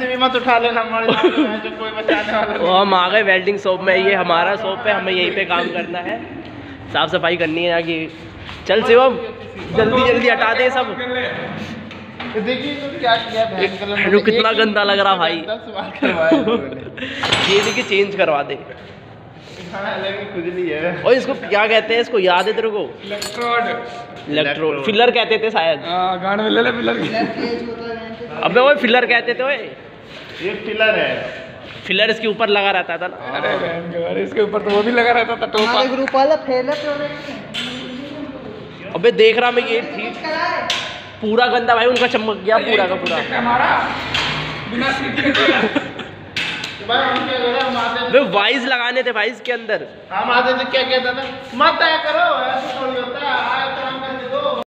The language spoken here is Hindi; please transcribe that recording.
से भी मत उठा लेना हमारे जो कोई बचाने वाला। वो हम आ गए वेल्डिंग शॉप में, ये हमारा शॉप है, हमें यहीं पे काम करना है, साफ सफाई करनी है यहाँ की। चल शिवम जल्दी जल्दी हटा दे सब। देखिए तो क्या किया कितना गंदा लग रहा भाई। ये देखिए चेंज करवा दे। खुजली है। और इसको क्या कहते हैं, इसको याद है तेरे को? इलेक्ट्रोड फिलर कहते थे शायद। गाने में ले ले फिलर। अबे वो फिलर कहते थे। ये फिलर है। फिलर इसके ऊपर लगा रहता था ना। अरे इसके ऊपर तो वो भी लगा रहता था टोपा। ग्रुप वाला फेलर। अबे देख रहा मैं, ये ठीक पूरा गंदा भाई उनका चमक गया पूरा का पूरा। वे वाइज लगाने थे भाई इसके अंदर। हम आते थे क्या कहता था, मत आया करो, ऐसा थोड़ी होता है। आया तो हम